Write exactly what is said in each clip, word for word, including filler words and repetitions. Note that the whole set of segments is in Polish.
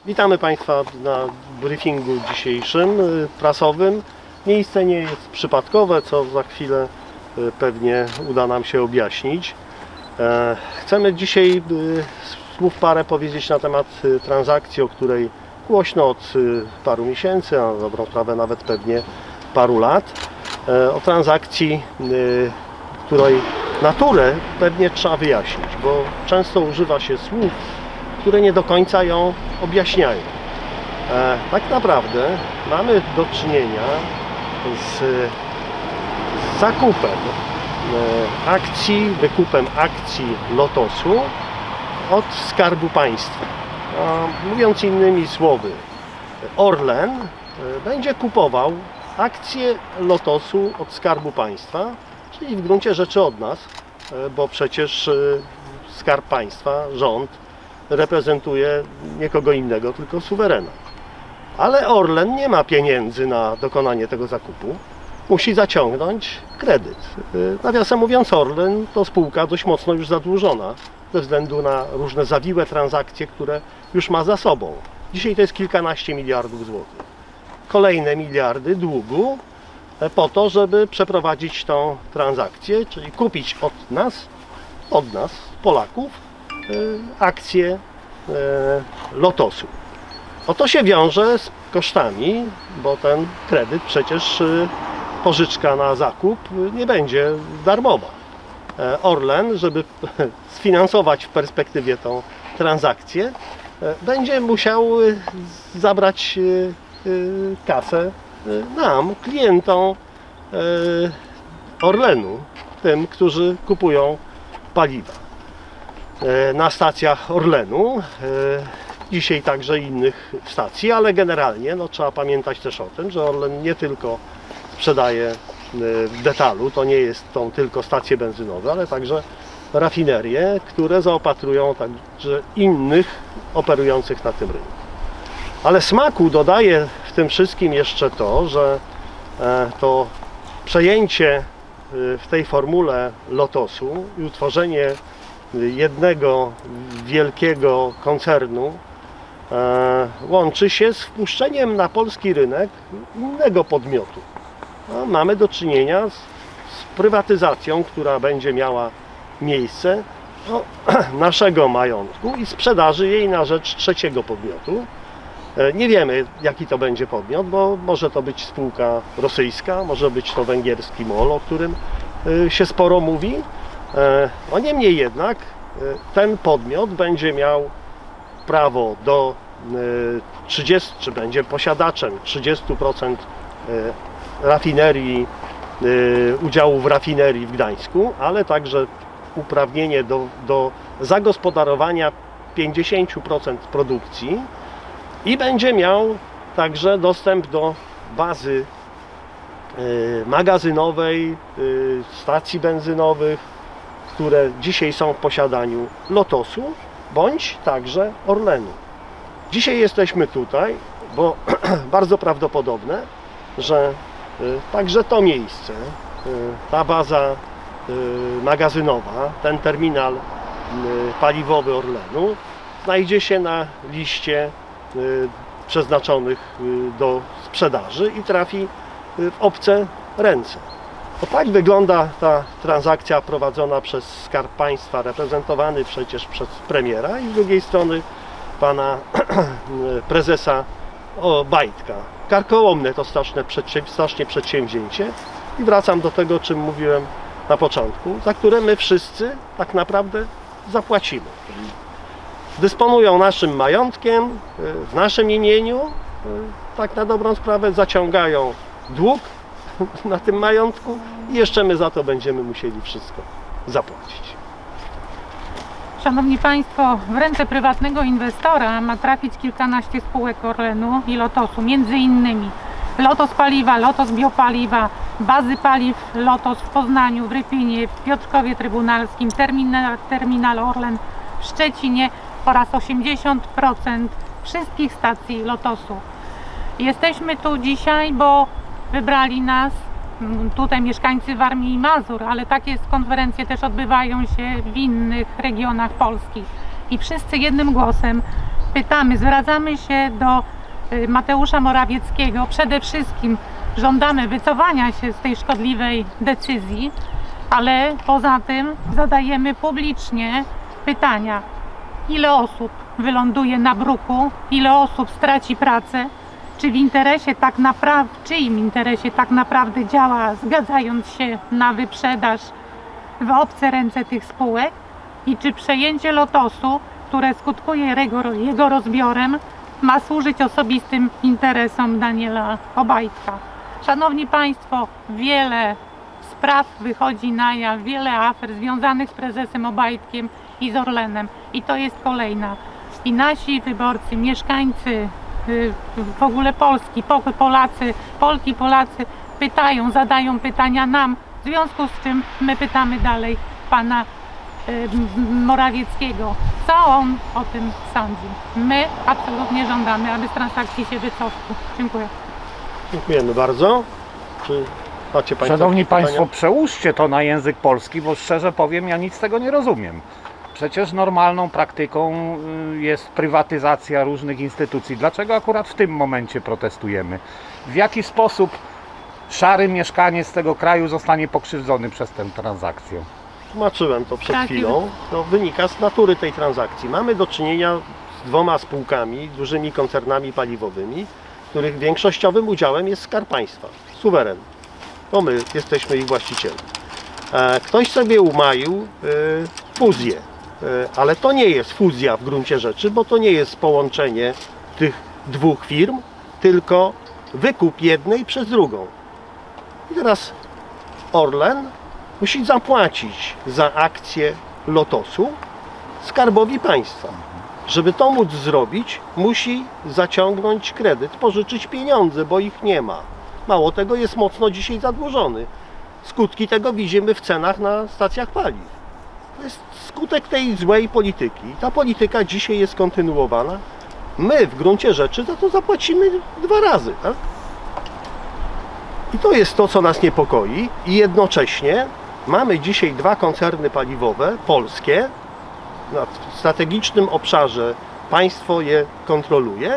Witamy Państwa na briefingu dzisiejszym prasowym. Miejsce nie jest przypadkowe, co za chwilę pewnie uda nam się objaśnić. Chcemy dzisiaj słów parę powiedzieć na temat transakcji, o której głośno od paru miesięcy, a na dobrą sprawę nawet pewnie paru lat. O transakcji, której naturę pewnie trzeba wyjaśnić, bo często używa się słów, które nie do końca ją objaśniają. E, tak naprawdę mamy do czynienia z, z zakupem e, akcji, wykupem akcji Lotosu od Skarbu Państwa. A, mówiąc innymi słowy, Orlen e, będzie kupował akcje Lotosu od Skarbu Państwa, czyli w gruncie rzeczy od nas, e, bo przecież e, Skarb Państwa, rząd, reprezentuje nie kogo innego, tylko suwerena. Ale Orlen nie ma pieniędzy na dokonanie tego zakupu. Musi zaciągnąć kredyt. Nawiasem mówiąc, Orlen to spółka dość mocno już zadłużona ze względu na różne zawiłe transakcje, które już ma za sobą. Dzisiaj to jest kilkanaście miliardów złotych. Kolejne miliardy długu po to, żeby przeprowadzić tą transakcję, czyli kupić od nas, od nas, Polaków, akcje Lotosu. Oto się wiąże z kosztami, bo ten kredyt przecież, pożyczka na zakup nie będzie darmowa. Orlen, żeby sfinansować w perspektywie tą transakcję, będzie musiał zabrać kasę nam, klientom Orlenu, tym, którzy kupują paliwa na stacjach Orlenu, dzisiaj także innych stacji, ale generalnie no, trzeba pamiętać też o tym, że Orlen nie tylko sprzedaje w detalu, to nie jest tą tylko stacje benzynowe, ale także rafinerie, które zaopatrują także innych operujących na tym rynku. Ale smaku dodaje w tym wszystkim jeszcze to, że to przejęcie w tej formule Lotosu i utworzenie jednego wielkiego koncernu e, łączy się z wpuszczeniem na polski rynek innego podmiotu. No, mamy do czynienia z, z prywatyzacją, która będzie miała miejsce no, naszego majątku i sprzedaży jej na rzecz trzeciego podmiotu. E, nie wiemy, jaki to będzie podmiot, bo może to być spółka rosyjska, może być to węgierski MOL, o którym e, się sporo mówi. No niemniej jednak ten podmiot będzie miał prawo do trzydziestu, czy będzie posiadaczem trzydziestu procent rafinerii, udziału w rafinerii w Gdańsku, ale także uprawnienie do, do zagospodarowania pięćdziesięciu procent produkcji i będzie miał także dostęp do bazy magazynowej, stacji benzynowych, które dzisiaj są w posiadaniu Lotosu, bądź także Orlenu. Dzisiaj jesteśmy tutaj, bo bardzo prawdopodobne, że także to miejsce, ta baza magazynowa, ten terminal paliwowy Orlenu znajdzie się na liście przeznaczonych do sprzedaży i trafi w obce ręce. To tak wygląda ta transakcja prowadzona przez Skarb Państwa, reprezentowany przecież przez premiera i z drugiej strony pana prezesa Obajtka. Karkołomne to straszne, strasznie przedsięwzięcie i wracam do tego, o czym mówiłem na początku, za które my wszyscy tak naprawdę zapłacimy. Dysponują naszym majątkiem, w naszym imieniu, tak na dobrą sprawę zaciągają dług na tym majątku i jeszcze my za to będziemy musieli wszystko zapłacić. Szanowni Państwo, w ręce prywatnego inwestora ma trafić kilkanaście spółek Orlenu i Lotosu, między innymi Lotos Paliwa, Lotos Biopaliwa, bazy paliw Lotos w Poznaniu, w Rypinie, w Piotrkowie Trybunalskim, terminal, terminal Orlen w Szczecinie oraz osiemdziesiąt procent wszystkich stacji Lotosu. Jesteśmy tu dzisiaj, bo wybrali nas tutaj mieszkańcy Warmii i Mazur, ale takie konferencje też odbywają się w innych regionach Polski. I wszyscy jednym głosem pytamy, zwracamy się do y, Mateusza Morawieckiego. Przede wszystkim żądamy wycofania się z tej szkodliwej decyzji, ale poza tym zadajemy publicznie pytania, ile osób wyląduje na bruku, ile osób straci pracę, czy w interesie tak naprawdę, w czyim interesie tak naprawdę działa, zgadzając się na wyprzedaż w obce ręce tych spółek, i czy przejęcie Lotosu, które skutkuje jego, jego rozbiorem, ma służyć osobistym interesom Daniela Obajtka. Szanowni Państwo, wiele spraw wychodzi na jaw, wiele afer związanych z prezesem Obajtkiem i z Orlenem, i to jest kolejna. I nasi wyborcy, mieszkańcy y, w ogóle Polski, Polacy, Polki, Polacy pytają, zadają pytania nam, w związku z czym my pytamy dalej pana y, Morawieckiego, co on o tym sądzi. My absolutnie żądamy, aby z transakcji się wycofał. Dziękuję. Dziękujemy bardzo. Czy macie Państwo Szanowni jakieś pytania? Państwo, przełóżcie to na język polski, bo szczerze powiem, ja nic z tego nie rozumiem. Przecież normalną praktyką y, jest prywatyzacja różnych instytucji. Dlaczego akurat w tym momencie protestujemy? W jaki sposób szary mieszkaniec tego kraju zostanie pokrzywdzony przez tę transakcję? Tłumaczyłem to przed Tak, chwilą. To wynika z natury tej transakcji. Mamy do czynienia z dwoma spółkami, dużymi koncernami paliwowymi, których większościowym udziałem jest Skarb Państwa, suweren. To my jesteśmy ich właścicielem. E, Ktoś sobie umaił e, fuzję, e, ale to nie jest fuzja w gruncie rzeczy, bo to nie jest połączenie tych dwóch firm, tylko wykup jednej przez drugą. I teraz Orlen musi zapłacić za akcję Lotosu Skarbowi Państwa. Żeby to móc zrobić, musi zaciągnąć kredyt, pożyczyć pieniądze, bo ich nie ma. Mało tego, jest mocno dzisiaj zadłużony. Skutki tego widzimy w cenach na stacjach paliw. To jest skutek tej złej polityki. Ta polityka dzisiaj jest kontynuowana. My w gruncie rzeczy za to zapłacimy dwa razy. Tak? I to jest to, co nas niepokoi. I jednocześnie mamy dzisiaj dwa koncerny paliwowe, polskie. W strategicznym obszarze państwo je kontroluje.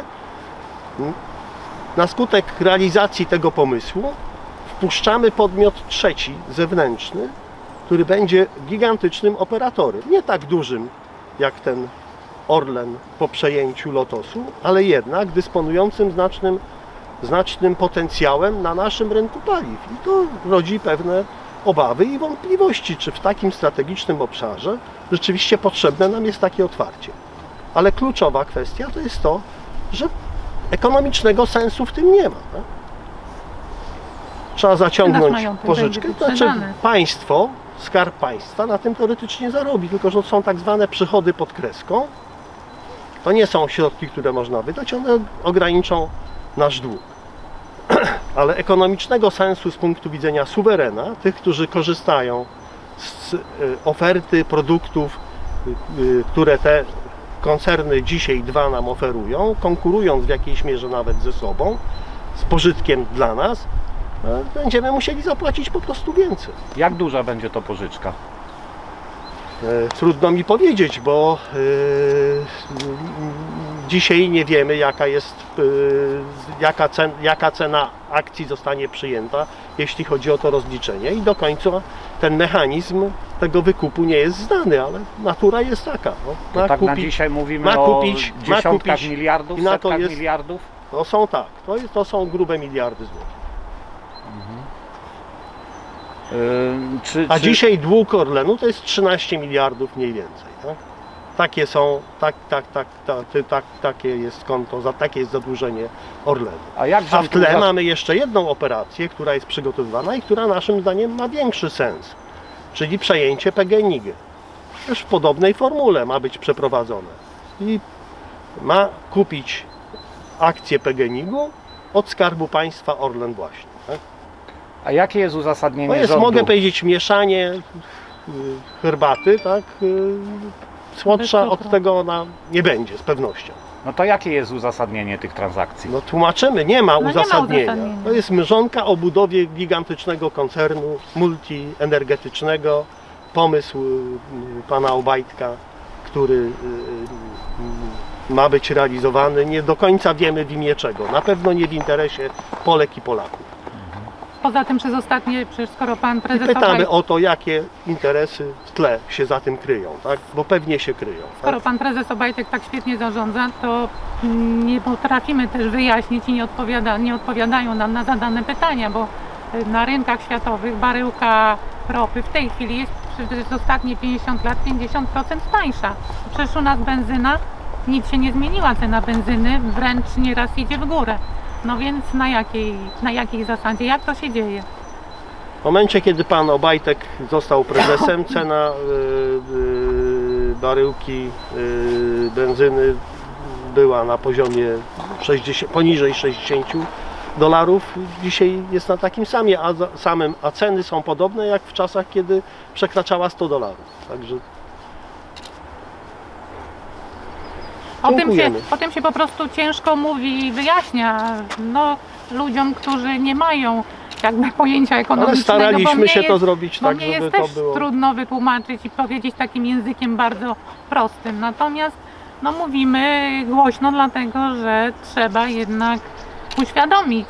Na skutek realizacji tego pomysłu wpuszczamy podmiot trzeci, zewnętrzny, który będzie gigantycznym operatorem. Nie tak dużym jak ten Orlen po przejęciu Lotosu, ale jednak dysponującym znacznym, znacznym potencjałem na naszym rynku paliw. I to rodzi pewne obawy i wątpliwości, czy w takim strategicznym obszarze rzeczywiście potrzebne nam jest takie otwarcie. Ale kluczowa kwestia to jest to, że ekonomicznego sensu w tym nie ma. Tak? Trzeba zaciągnąć pożyczkę, to znaczy państwo, Skarb Państwa na tym teoretycznie zarobi, tylko że są tak zwane przychody pod kreską. To nie są środki, które można wydać, one ograniczą nasz dług. Ale ekonomicznego sensu z punktu widzenia suwerena, tych, którzy korzystają z oferty produktów, które te koncerny dzisiaj dwa nam oferują, konkurując w jakiejś mierze nawet ze sobą, z pożytkiem dla nas, będziemy musieli zapłacić po prostu więcej. Jak duża będzie to pożyczka? Trudno mi powiedzieć, bo yy, dzisiaj nie wiemy, jaka jest, yy, jaka, cen, jaka cena akcji zostanie przyjęta, jeśli chodzi o to rozliczenie, i do końca ten mechanizm tego wykupu nie jest znany, ale natura jest taka. No, ma tak kupić, na dzisiaj mówimy ma o kupić, dziesiątkach ma kupić, miliardów, i na to setkach jest, miliardów? To są tak, to, jest, to są grube miliardy złotych. Yy, czy, A czy... dzisiaj dług Orlenu to jest trzynaście miliardów mniej więcej. Tak? Takie są, tak, tak, tak, tak, tak, takie jest konto, za, takie jest zadłużenie Orlenu. A, jak A w tle uzas... mamy jeszcze jedną operację, która jest przygotowywana i która naszym zdaniem ma większy sens, czyli przejęcie P G N I G. Też w podobnej formule ma być przeprowadzone. I ma kupić akcje P G N I G-u od Skarbu Państwa Orlen właśnie. Tak? A jakie jest uzasadnienie To jest, rządu? mogę powiedzieć, mieszanie y, herbaty, tak? Y, słodsza od tego ona nie będzie, z pewnością. No to jakie jest uzasadnienie tych transakcji? No tłumaczymy, nie ma, No uzasadnienia. nie ma uzasadnienia. To jest mrzonka o budowie gigantycznego koncernu multienergetycznego. Pomysł y, pana Obajtka, który y, y, ma być realizowany. Nie do końca wiemy w imię czego. Na pewno nie w interesie Polek i Polaków. Poza tym przez ostatnie, przecież skoro pan prezes Pytamy Obajtek, o to, jakie interesy w tle się za tym kryją, tak? Bo pewnie się kryją. skoro Tak? pan prezes Obajtek tak świetnie zarządza, to nie potrafimy też wyjaśnić i nie, odpowiada, nie odpowiadają nam na zadane pytania, bo na rynkach światowych baryłka ropy w tej chwili jest przez ostatnie pięćdziesiąt lat pięćdziesiąt procent tańsza. Przecież u nas benzyna, nic się nie zmieniła, cena benzyny wręcz nieraz idzie w górę. No więc na jakiej, na jakiej zasadzie, jak to się dzieje? W momencie, kiedy pan Obajtek został prezesem, cena y, y, baryłki y, benzyny była na poziomie sześćdziesiąt, poniżej sześćdziesięciu dolarów. Dzisiaj jest na takim samie, a, za- samym, a ceny są podobne jak w czasach, kiedy przekraczała sto dolarów. Także O tym, się, Dziękujemy. o tym się po prostu ciężko mówi i wyjaśnia no, ludziom, którzy nie mają jakby pojęcia ale ekonomicznego. staraliśmy bo mnie się jest, to zrobić bo tak, mnie żeby jest to też było. trudno wytłumaczyć i powiedzieć takim językiem bardzo prostym. Natomiast no, mówimy głośno dlatego, że trzeba jednak uświadomić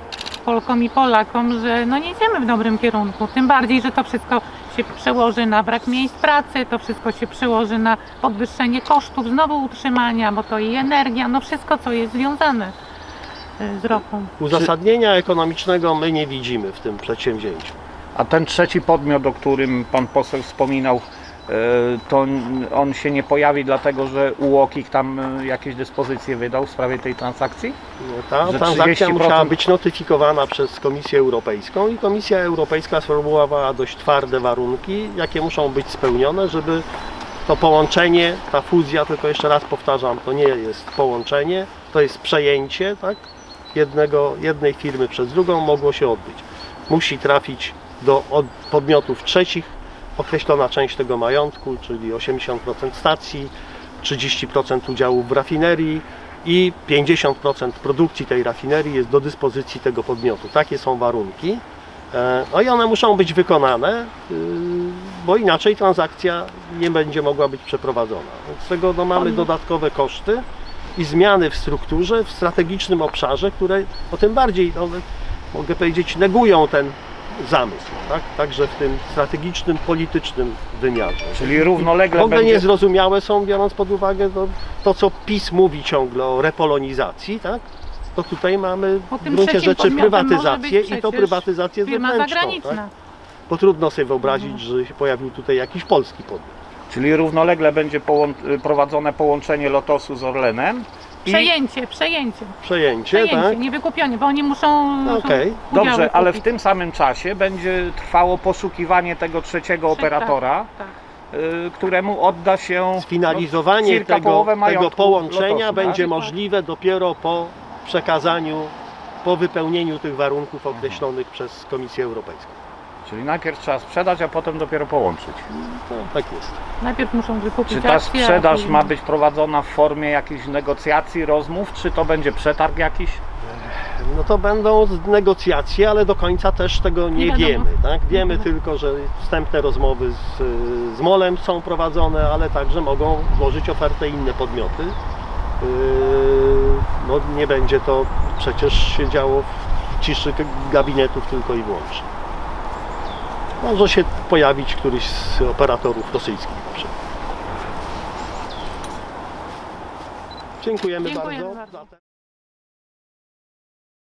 Polkom i Polakom, że no nie idziemy w dobrym kierunku. Tym bardziej, że to wszystko się przełoży na brak miejsc pracy, to wszystko się przełoży na podwyższenie kosztów znowu utrzymania, bo to i energia, no wszystko co jest związane y, z ropą. Uzasadnienia ekonomicznego my nie widzimy w tym przedsięwzięciu. A ten trzeci podmiot, o którym pan poseł wspominał, e, to on się nie pojawi dlatego, że UOKiK tam e, jakieś dyspozycje wydał w sprawie tej transakcji? Ta Że transakcja trzydzieści procent musiała być notyfikowana przez Komisję Europejską i Komisja Europejska sformułowała dość twarde warunki, jakie muszą być spełnione, żeby to połączenie, ta fuzja, tylko jeszcze raz powtarzam, to nie jest połączenie, to jest przejęcie, tak, jednego, jednej firmy przez drugą mogło się odbyć. Musi trafić do od podmiotów trzecich określona część tego majątku, czyli osiemdziesiąt procent stacji, trzydzieści procent udziałów w rafinerii i pięćdziesiąt procent produkcji tej rafinerii jest do dyspozycji tego podmiotu. Takie są warunki. E, No i one muszą być wykonane, yy, bo inaczej transakcja nie będzie mogła być przeprowadzona. Z tego no, mamy dodatkowe koszty i zmiany w strukturze, w strategicznym obszarze, które o tym bardziej, no, mogę powiedzieć, negują ten zamysł, tak? Także w tym strategicznym, politycznym wymiarze. Czyli równolegle W ogóle będzie... niezrozumiałe są, biorąc pod uwagę to, to, co PiS mówi ciągle o repolonizacji, tak? To tutaj mamy Po w tym gruncie trzecim rzeczy podmiotem może prywatyzację być i to przecież prywatyzację firma zewnętrzną, zagraniczna. tak? Bo trudno sobie wyobrazić, że się pojawił tutaj jakiś polski podmiot. Czyli równolegle będzie połą- prowadzone połączenie Lotosu z Orlenem. I... Przejęcie, przejęcie, Przejęcie, przejęcie, tak? nie wykupienie, bo oni muszą, muszą Okej. udziały Dobrze, ale w kupić. tym samym czasie będzie trwało poszukiwanie tego trzeciego Trzy- operatora, Tak, y, któremu odda się Sfinalizowanie no, cirka tego, połowę tego majątku połączenia Lotosu, będzie tak? możliwe dopiero po przekazaniu, po wypełnieniu tych warunków określonych przez Komisję Europejską. tak? Czyli najpierw trzeba sprzedać, a potem dopiero połączyć. No, tak jest. najpierw muszą wykupić Czy ta akcje, a sprzedaż później- ma być prowadzona w formie jakichś negocjacji, rozmów, czy to będzie przetarg jakiś? No to będą negocjacje, ale do końca też tego nie, Nie wiadomo. wiemy. Tak? Wiemy Mhm. tylko, że wstępne rozmowy z, z MOL-em są prowadzone, ale także mogą złożyć ofertę inne podmioty. Yy, No nie będzie to przecież się działo w ciszy gabinetów tylko i wyłącznie. Może się pojawić któryś z operatorów rosyjskich na przykład. Dziękujemy, Dziękujemy bardzo. bardzo. za ten-